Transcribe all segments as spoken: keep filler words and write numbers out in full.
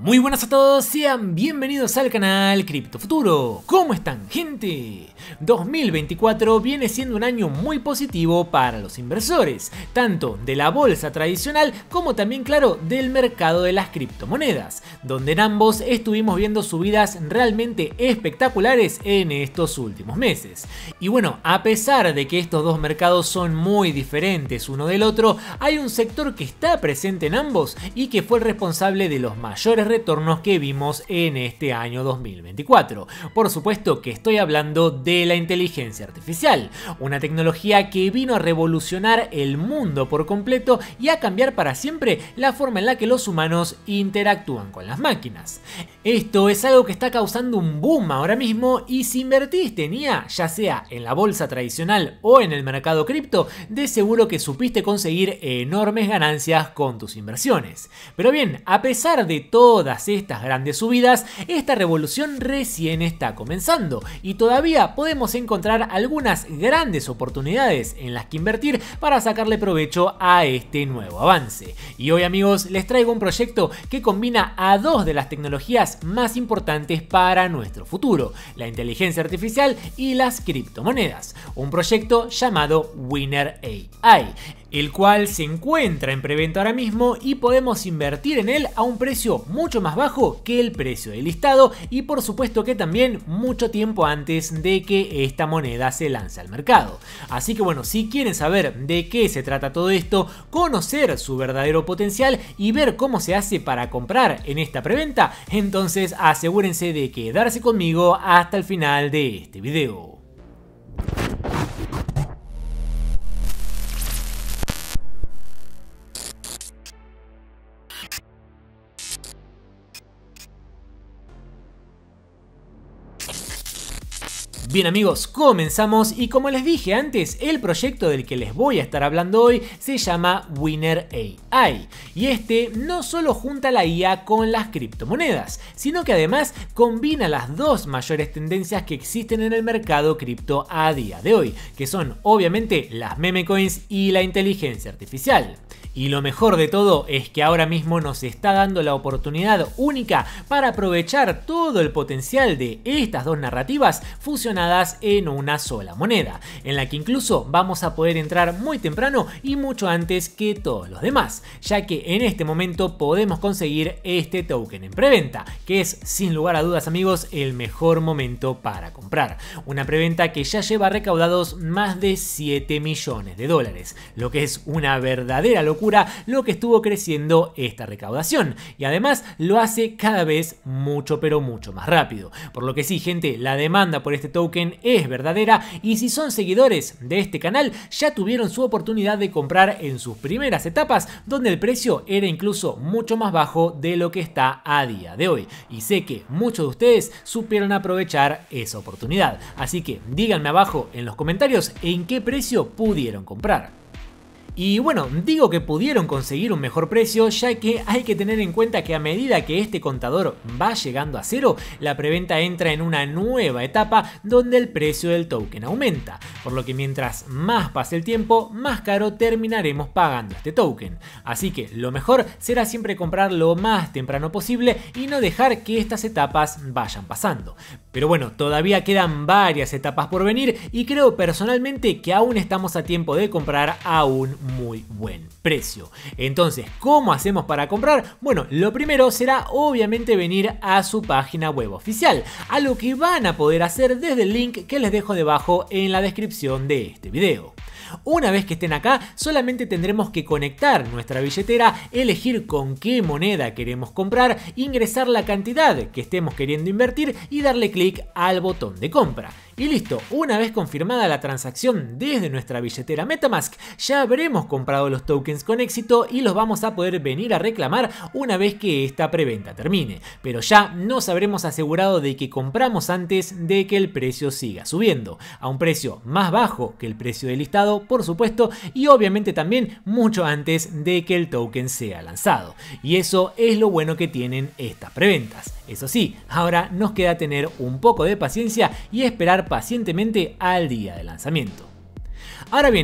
Muy buenas a todos, sean bienvenidos al canal Cripto Futuro. ¿Cómo están, gente? dos mil veinticuatro viene siendo un año muy positivo para los inversores, tanto de la bolsa tradicional como también, claro, del mercado de las criptomonedas, donde en ambos estuvimos viendo subidas realmente espectaculares en estos últimos meses. Y bueno, a pesar de que estos dos mercados son muy diferentes uno del otro, hay un sector que está presente en ambos y que fue el responsable de los mayores retornos que vimos en este año dos mil veinticuatro. Por supuesto que estoy hablando de la inteligencia artificial, una tecnología que vino a revolucionar el mundo por completo y a cambiar para siempre la forma en la que los humanos interactúan con las máquinas. Esto es algo que está causando un boom ahora mismo, y si invertiste en I A, ya sea en la bolsa tradicional o en el mercado cripto, de seguro que supiste conseguir enormes ganancias con tus inversiones. Pero bien, a pesar de todas estas grandes subidas, esta revolución recién está comenzando y todavía podemos encontrar algunas grandes oportunidades en las que invertir para sacarle provecho a este nuevo avance. Y hoy, amigos, les traigo un proyecto que combina a dos de las tecnologías más importantes para nuestro futuro: la inteligencia artificial y las criptomonedas. Un proyecto llamado Winner A I, el cual se encuentra en preventa ahora mismo y podemos invertir en él a un precio mucho más bajo que el precio del listado, y por supuesto que también mucho tiempo antes de que esta moneda se lance al mercado. Así que bueno, si quieren saber de qué se trata todo esto, conocer su verdadero potencial y ver cómo se hace para comprar en esta preventa, entonces asegúrense de quedarse conmigo hasta el final de este video. Bien, amigos, comenzamos, y como les dije antes, el proyecto del que les voy a estar hablando hoy se llama Winner A I, y este no solo junta la I A con las criptomonedas, sino que además combina las dos mayores tendencias que existen en el mercado cripto a día de hoy, que son obviamente las meme coins y la inteligencia artificial. Y lo mejor de todo es que ahora mismo nos está dando la oportunidad única para aprovechar todo el potencial de estas dos narrativas fusionadas en una sola moneda, en la que incluso vamos a poder entrar muy temprano y mucho antes que todos los demás, ya que en este momento podemos conseguir este token en preventa, que es sin lugar a dudas, amigos, el mejor momento para comprar. Una preventa que ya lleva recaudados más de siete millones de dólares, lo que es una verdadera locura lo que estuvo creciendo esta recaudación, y además lo hace cada vez mucho pero mucho más rápido. Por lo que sí, gente, la demanda por este token es verdadera, y si son seguidores de este canal ya tuvieron su oportunidad de comprar en sus primeras etapas, donde el precio era incluso mucho más bajo de lo que está a día de hoy, y sé que muchos de ustedes supieron aprovechar esa oportunidad. Así que díganme abajo en los comentarios en qué precio pudieron comprar. Y bueno, digo que pudieron conseguir un mejor precio, ya que hay que tener en cuenta que a medida que este contador va llegando a cero, la preventa entra en una nueva etapa donde el precio del token aumenta, por lo que mientras más pase el tiempo, más caro terminaremos pagando este token. Así que lo mejor será siempre comprar lo más temprano posible y no dejar que estas etapas vayan pasando. Pero bueno, todavía quedan varias etapas por venir, y creo personalmente que aún estamos a tiempo de comprar a un muy buen precio. Entonces, ¿cómo hacemos para comprar? Bueno, lo primero será obviamente venir a su página web oficial, a lo que van a poder hacer desde el link que les dejo debajo en la descripción de este video. Una vez que estén acá, solamente tendremos que conectar nuestra billetera, elegir con qué moneda queremos comprar, ingresar la cantidad que estemos queriendo invertir y darle clic al botón de compra. Y listo, una vez confirmada la transacción desde nuestra billetera MetaMask, ya habremos comprado los tokens con éxito y los vamos a poder venir a reclamar una vez que esta preventa termine. Pero ya nos habremos asegurado de que compramos antes de que el precio siga subiendo, a un precio más bajo que el precio del listado, por supuesto, y obviamente también mucho antes de que el token sea lanzado. Y eso es lo bueno que tienen estas preventas. Eso sí, ahora nos queda tener un poco de paciencia y esperar pacientemente al día de lanzamiento. Ahora bien,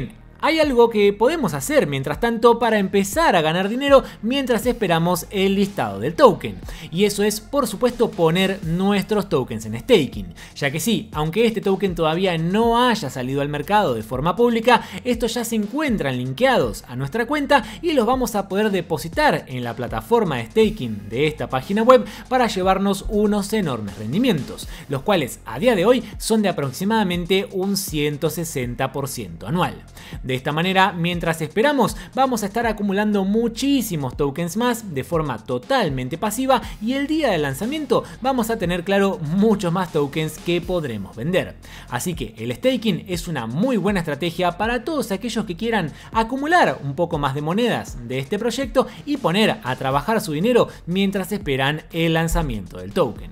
hay algo que podemos hacer mientras tanto para empezar a ganar dinero mientras esperamos el listado del token. Y eso es, por supuesto, poner nuestros tokens en staking. Ya que sí, aunque este token todavía no haya salido al mercado de forma pública, estos ya se encuentran linkeados a nuestra cuenta y los vamos a poder depositar en la plataforma de staking de esta página web para llevarnos unos enormes rendimientos, los cuales a día de hoy son de aproximadamente un ciento sesenta por ciento anual. De esta manera, mientras esperamos, vamos a estar acumulando muchísimos tokens más de forma totalmente pasiva y el día del lanzamiento vamos a tener, claro, muchos más tokens que podremos vender. Así que el staking es una muy buena estrategia para todos aquellos que quieran acumular un poco más de monedas de este proyecto y poner a trabajar su dinero mientras esperan el lanzamiento del token.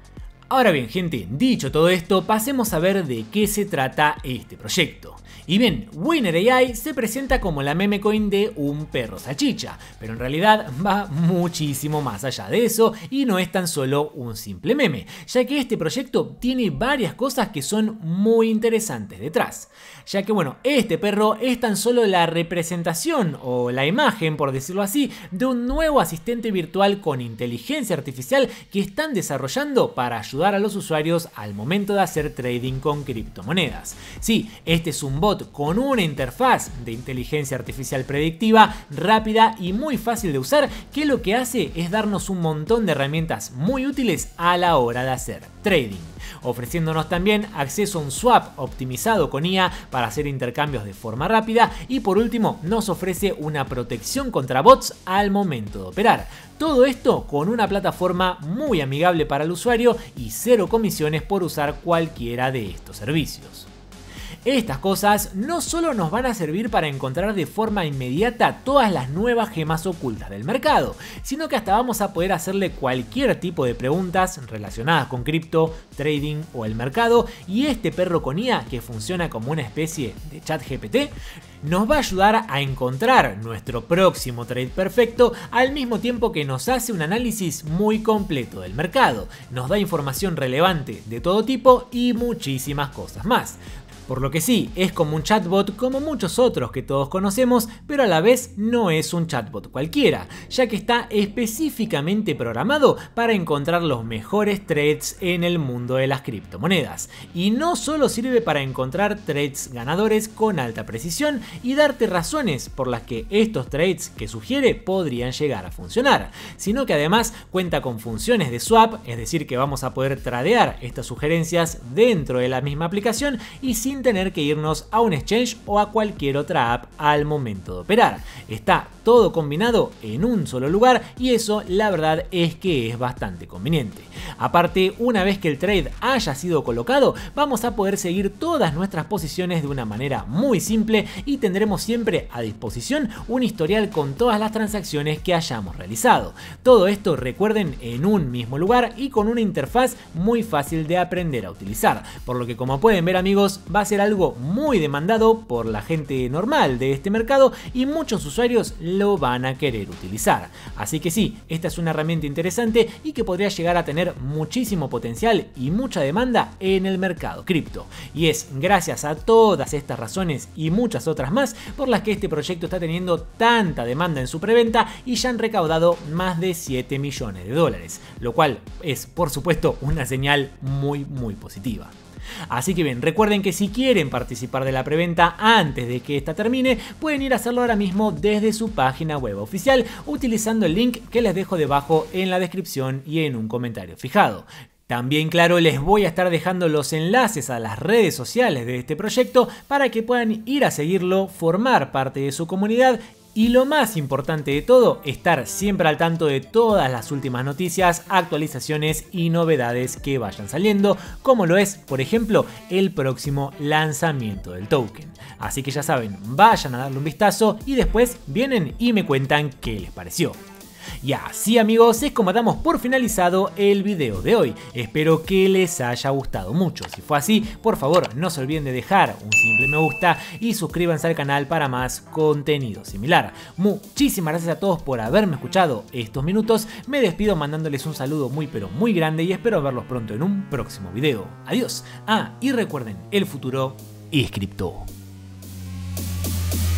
Ahora bien, gente, dicho todo esto, pasemos a ver de qué se trata este proyecto. Y bien, Winner A I se presenta como la meme coin de un perro salchicha, pero en realidad va muchísimo más allá de eso y no es tan solo un simple meme, ya que este proyecto tiene varias cosas que son muy interesantes detrás. Ya que bueno, este perro es tan solo la representación o la imagen, por decirlo así, de un nuevo asistente virtual con inteligencia artificial que están desarrollando para ayudar a los usuarios al momento de hacer trading con criptomonedas. Sí, este es un bot con una interfaz de inteligencia artificial predictiva, rápida y muy fácil de usar, que lo que hace es darnos un montón de herramientas muy útiles a la hora de hacer trading, ofreciéndonos también acceso a un swap optimizado con I A para hacer intercambios de forma rápida y por último nos ofrece una protección contra bots al momento de operar. Todo esto con una plataforma muy amigable para el usuario y cero comisiones por usar cualquiera de estos servicios. Estas cosas no solo nos van a servir para encontrar de forma inmediata todas las nuevas gemas ocultas del mercado, sino que hasta vamos a poder hacerle cualquier tipo de preguntas relacionadas con cripto, trading o el mercado, y este perro con I A, que funciona como una especie de chat G P T, nos va a ayudar a encontrar nuestro próximo trade perfecto al mismo tiempo que nos hace un análisis muy completo del mercado, nos da información relevante de todo tipo y muchísimas cosas más. Por lo que sí, es como un chatbot como muchos otros que todos conocemos, pero a la vez no es un chatbot cualquiera, ya que está específicamente programado para encontrar los mejores trades en el mundo de las criptomonedas. Y no solo sirve para encontrar trades ganadores con alta precisión y darte razones por las que estos trades que sugiere podrían llegar a funcionar, sino que además cuenta con funciones de swap, es decir que vamos a poder tradear estas sugerencias dentro de la misma aplicación y sin tener que irnos a un exchange o a cualquier otra app al momento de operar. Está todo combinado en un solo lugar y eso la verdad es que es bastante conveniente. Aparte, una vez que el trade haya sido colocado, vamos a poder seguir todas nuestras posiciones de una manera muy simple y tendremos siempre a disposición un historial con todas las transacciones que hayamos realizado. Todo esto, recuerden, en un mismo lugar y con una interfaz muy fácil de aprender a utilizar, por lo que como pueden ver, amigos, va a ser algo muy demandado por la gente normal de este mercado y muchos usuarios lo van a querer utilizar. Así que sí, esta es una herramienta interesante y que podría llegar a tener muchísimo potencial y mucha demanda en el mercado cripto. Y es gracias a todas estas razones y muchas otras más por las que este proyecto está teniendo tanta demanda en su preventa y ya han recaudado más de siete millones de dólares, lo cual es por supuesto una señal muy muy positiva. Así que bien, recuerden que si quieren participar de la preventa antes de que esta termine, pueden ir a hacerlo ahora mismo desde su página web oficial utilizando el link que les dejo debajo en la descripción y en un comentario fijado. También, claro, les voy a estar dejando los enlaces a las redes sociales de este proyecto para que puedan ir a seguirlo, formar parte de su comunidad y lo más importante de todo, estar siempre al tanto de todas las últimas noticias, actualizaciones y novedades que vayan saliendo, como lo es, por ejemplo, el próximo lanzamiento del token. Así que ya saben, vayan a darle un vistazo y después vienen y me cuentan qué les pareció. Y así, amigos, es como damos por finalizado el video de hoy. Espero que les haya gustado mucho. Si fue así, por favor no se olviden de dejar un simple me gusta y suscríbanse al canal para más contenido similar. Muchísimas gracias a todos por haberme escuchado estos minutos. Me despido mandándoles un saludo muy pero muy grande y espero verlos pronto en un próximo video. Adiós. Ah, y recuerden, el futuro es cripto.